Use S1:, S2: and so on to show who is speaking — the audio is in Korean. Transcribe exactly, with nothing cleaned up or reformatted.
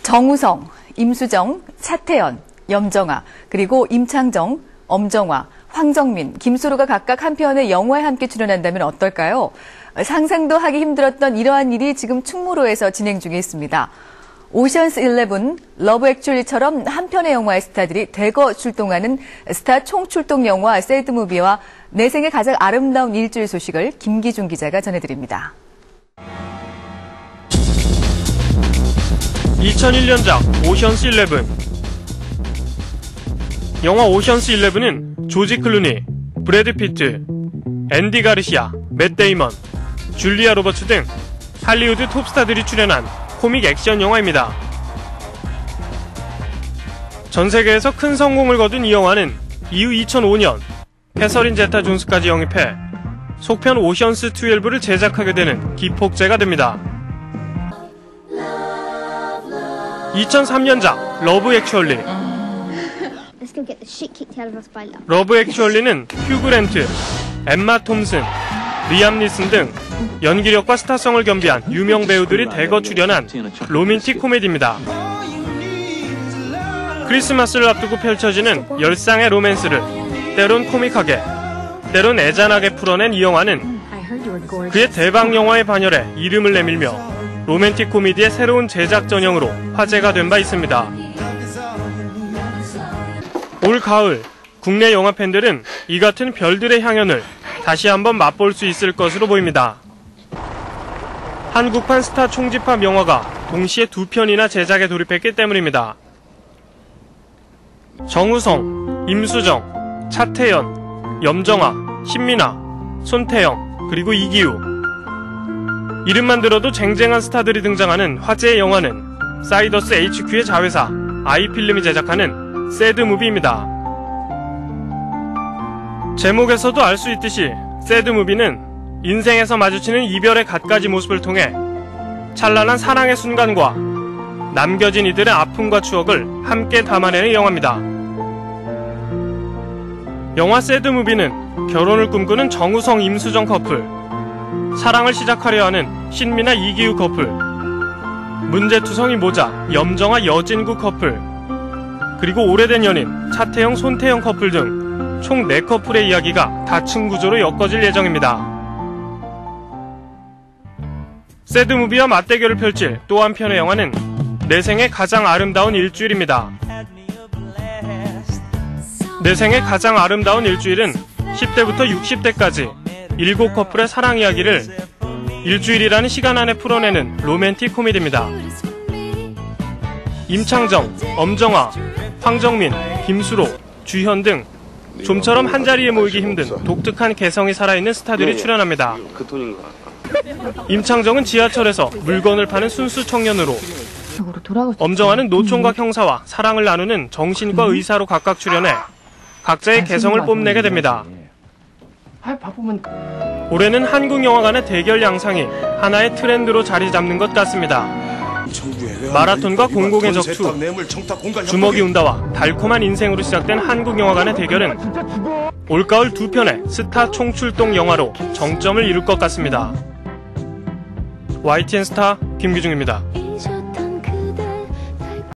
S1: 정우성, 임수정, 차태현, 염정아, 그리고 임창정, 엄정화, 황정민, 김수로가 각각 한 편의 영화에 함께 출연한다면 어떨까요? 상상도 하기 힘들었던 이러한 일이 지금 충무로에서 진행 중에 있습니다. 오션스 일레븐, 러브 액츄얼리처럼 한 편의 영화의 스타들이 대거 출동하는 스타 총출동 영화 새드무비와 내 생애 가장 아름다운 일주일 소식을 김기중 기자가 전해드립니다.
S2: 이천일 년작 오션스 일레븐. 영화 오션스 일레븐은 조지 클루니, 브래드 피트, 앤디 가르시아, 맷 데이먼, 줄리아 로버츠 등 할리우드 톱스타들이 출연한 코믹 액션 영화입니다. 전 세계에서 큰 성공을 거둔 이 영화는 이후 이천오 년 캐서린 제타 존스까지 영입해 속편 오션스 십이를 제작하게 되는 기폭제가 됩니다. 이천삼 년작 러브 액츄얼리. 러브 액츄얼리는 휴 그랜트, 엠마 톰슨, 리암 니슨 등 연기력과 스타성을 겸비한 유명 배우들이 대거 출연한 로맨틱 코미디입니다. 크리스마스를 앞두고 펼쳐지는 열상의 로맨스를 때론 코믹하게, 때론 애잔하게 풀어낸 이 영화는 그의 대박 영화의 반열에 이름을 내밀며 로맨틱 코미디의 새로운 제작 전형으로 화제가 된 바 있습니다. 올 가을 국내 영화 팬들은 이 같은 별들의 향연을 다시 한번 맛볼 수 있을 것으로 보입니다. 한국판 스타 총집합 영화가 동시에 두 편이나 제작에 돌입했기 때문입니다. 정우성, 임수정, 차태현, 염정아, 신민아, 손태영, 그리고 이기우. 이름만 들어도 쟁쟁한 스타들이 등장하는 화제의 영화는 사이더스 에이치큐의 자회사 아이필름이 제작하는 새드무비입니다. 제목에서도 알 수 있듯이 새드무비는 인생에서 마주치는 이별의 갖가지 모습을 통해 찬란한 사랑의 순간과 남겨진 이들의 아픔과 추억을 함께 담아내는 영화입니다. 영화 새드무비는 결혼을 꿈꾸는 정우성, 임수정 커플, 사랑을 시작하려 하는 신민아, 이기우 커플, 문제투성이 모자, 염정아, 여진구 커플, 그리고 오래된 연인 차태영, 손태영 커플 등 총 네 커플의 이야기가 다층 구조로 엮어질 예정입니다. 새드무비와 맞대결을 펼칠 또 한편의 영화는 내 생애 가장 아름다운 일주일입니다. 내 생애 가장 아름다운 일주일은 십 대부터 육십 대까지 일곱 커플의 사랑 이야기를 일주일이라는 시간 안에 풀어내는 로맨틱 코미디입니다. 임창정, 엄정화, 황정민, 김수로, 주현 등 좀처럼 한자리에 모이기 힘든 독특한 개성이 살아있는 스타들이 출연합니다. 임창정은 지하철에서 물건을 파는 순수 청년으로, 엄정화는 노총각 형사와 사랑을 나누는 정신과 의사로 각각 출연해 각자의 개성을 뽐내게 됩니다. 올해는 한국 영화관의 대결 양상이 하나의 트렌드로 자리 잡는 것 같습니다. 마라톤과 공공의 적투, 주먹이 운다와 달콤한 인생으로 시작된 한국 영화관의 대결은 올가을 두 편의 스타 총출동 영화로 정점을 이룰 것 같습니다. 와이티엔 스타 김기중입니다.